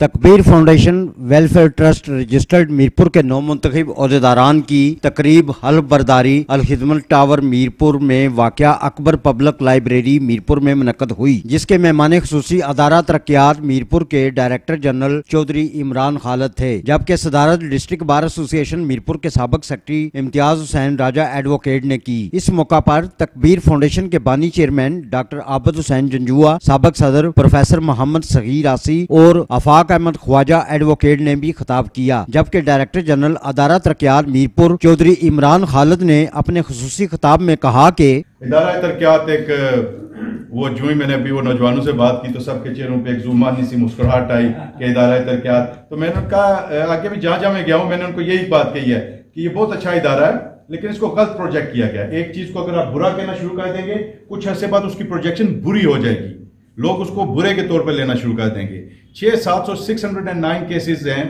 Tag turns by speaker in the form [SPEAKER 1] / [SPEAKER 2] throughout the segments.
[SPEAKER 1] تکبیر foundation welfare trust registered Mirpur کے نو منتخب عہدیداران کی تقریب حلف برداری الخدمت ٹاور میرپور میں واقع اکبر پبلک لائبریری میرپور میں منعقد ہوئی، جس کے مہمان خصوصی ادارہ ترقیات میرپور کے ڈائریکٹر جنرل چودھری عمران خالد تھے، جبکہ صدارت ڈسٹرکٹ بار ایسوسی ایشن میرپور کے سابق سیکرٹری امتیاز حسین راجہ ایڈوکیٹ نے کی۔ اس موقع پر تکبیر فاؤنڈیشن کے بانی چیئرمین ڈاکٹر عابد حسین جنجوعہ، سابق صدر پروفیسر محمد صغیر آسی اور آفاق احمد خواجہ ایڈوکیٹ نے بھی خطاب کیا، جبکہ ڈائریکٹر جنرل ادارہ ترقیات میرپور چودھری عمران خالد نے اپنے خصوصی خطاب میں کہا کہ
[SPEAKER 2] ادارہ ترقیات ایک وہ جو ہی میں نے ابھی وہ نوجوانوں سے بات کی تو سب کے چہروں پہ ایک زومانی سی مسکراہٹ آئی کہ ادارہ ترقیات، تو میں نے کہا آگے بھی جہاں میں گیا ہوں میں نے ان کو یہی بات کہی ہے کہ یہ بہت اچھا ادارہ ہے لیکن اس کو غلط پروجیکٹ کیا گیا۔ ایک چیز کو اگر آپ برا کہنا شروع کر دیں گے کچھ عرصے بعد اس کی پروجیکشن بری ہو جائے گی، لوگ اس کو برے کے طور پر لینا شروع کر دیں گے۔ 609 کیسز ہیں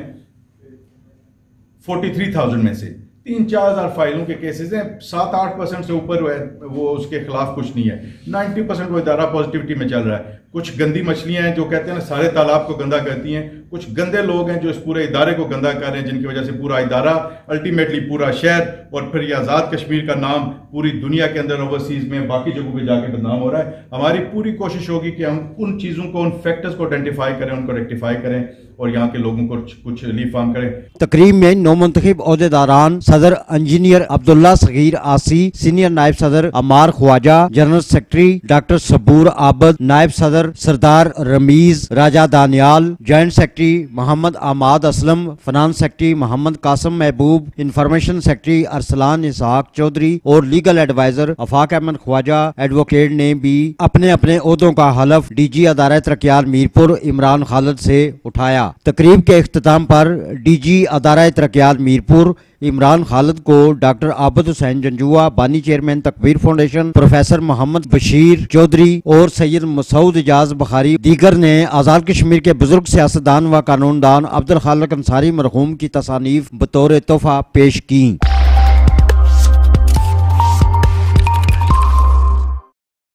[SPEAKER 2] 43,000 میں سے 3-4 ہزار فائلوں کے کیسز ہیں، 7-8% سے اوپر وہ اس کے خلاف کچھ نہیں ہے، 90% وہ ادارہ پازیٹیوٹی میں چل رہا ہے۔ کچھ گندی مچھلیاں ہیں جو کہتے ہیں نا سارے تالاب کو گندا کرتی ہیں، کچھ گندے لوگ ہیں جو اس پورے ادارے کو گندا کر رہے ہیں، جن کی وجہ سے پورا ادارہ الٹیمیٹلی پورا شہر اور پھر یہ آزاد کشمیر کا نام پوری دنیا کے اندر اوورسیز میں باقی جگہوں پہ جا کے بدنام ہو رہا ہے۔ ہماری پوری کوشش ہوگی کہ ہم ان چیزوں کو، ان فیکٹرز کو آئیڈینٹیفائی کریں، ان کو ریکٹیفائی کریں اور یہاں کے لوگوں کو کچھ ریلیف فراہم کریں۔
[SPEAKER 1] تقریب میں نو منتخب عہدیداران صدر انجینئر عبداللہ صغیر آسی، سینئر نائب صدر Ammar Khawaja, general secretary doctor Saboor Abid, نائب صدر Sardar Rameez Raja Daniyal, joint secretary Muhammad Ahmed Aslam, finance secretary Muhammad Qasim Mehboob, information secretary Arsalan Ishaq Chaudhry اور legal adviser Afaq Ahmed Khawaja advocate نے بھی اپنے اپنے عہدوں کا حلف ڈی جی ادارہ ترقیات میرپور عمران خالد سے اٹھایا۔ تقریب کے اختتام پر ڈی جی ادارہ ترقیات میرپور عمران خالد کو ڈاکٹر عابد حسین جنجوعہ، بانی chairman Takbeer foundation professor Muhammad Bashir Chaudhry اور سید مسعود اجاز بخاری دیگر نے آزاد کشمیر کے بزرگ سیاستدان و قانون دان عبد الخالق انصاری مرحوم کی تصانیف بطور تحفہ پیش کی۔